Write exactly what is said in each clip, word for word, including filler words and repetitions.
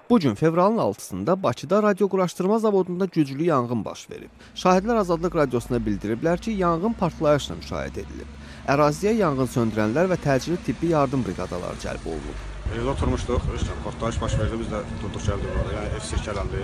Bu gün fevralın altısında Bakıda radioquraşdırma zavodunda güclü yanğın baş verib. Şahidlər Azadlıq Radiosuna bildiriblər ki, yanğın partlayışla müşahidə edilib. Əraziyə yanğın söndürənlər və təcili tibbi yardım briqadaları cəlb olunub. Evdə oturmuşduq, işte, partlayış baş verdi, biz də durduq gəldik burada, yəni ev sirkələndi.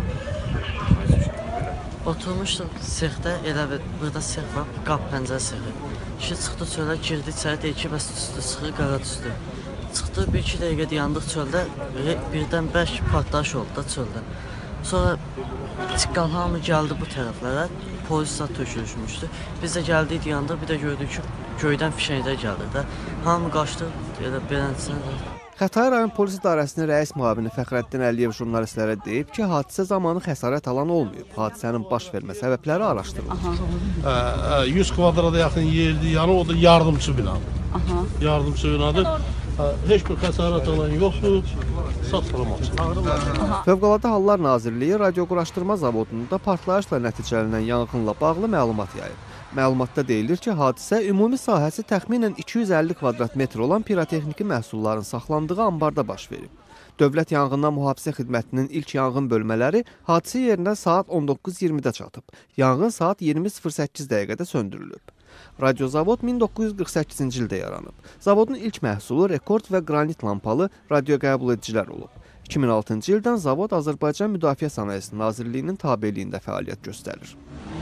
Oturmuşduq sexdə, elə bir, burada sex var, qap pəncərə sexi. Kişi çıxdı çölə, girdi içəri, deyir ki, bəs tüstü çıxır, qara tüstü. Çıxdı, bir iki dəqiqə dayandıq çöldə, birdən bərk partlayış oldu da çöldə. Sonra çıxqan hamı gəldi bu tərəflərə, polis zat tökülüşmüşdü. Biz də gəldik, dayandıq, bir də gördük ki, göydən fişənglər gəldi də. Hamı qaçdı, elə beləncəsinə. Xətai rayon polis idarəsinin rəis müavini Fəxrəddin Əliyev jurnalistlərə deyib ki, hadisə zamanı xəsarət alan olmayıb. Hadisənin baş vermə səbəbləri araşdırılır. yüz kvadrata yaxın yerdir, yəni o da yardımçı binadır. Yardımçı binadır. Heç bir xəsarət alan yoxdur, sağ-salamat. Fövqəladə Hallar Nazirliyi radioquraşdırma zavodunda partlayışla nəticələnən yanğınla bağlı məlumat yayıb. Məlumatda deyilir ki, hadisə ümumi sahəsi təxminən iki yüz əlli kvadrat metr olan pirotexniki məhsulların saxlandığı ambarda baş verib. Dövlət Yanğından Mühafizə Xidmətinin ilk yanğın bölmələri hadisə yerinə saat on doqquz iyirmidə çatıb. Yanğın saat iyirmi sıfır səkkiz dəqiqədə söndürülüb. Radiozavod min doqquz yüz qırx səkkizinci ildə yaranıb. Zavodun ilk məhsulu rekord və qranit lampalı radio qəbul edicilər olub. iki min altıncı ildən zavod Azərbaycan Müdafiə Sənayesi Nazirliyinin tabeliyində fəaliyyət göstərir.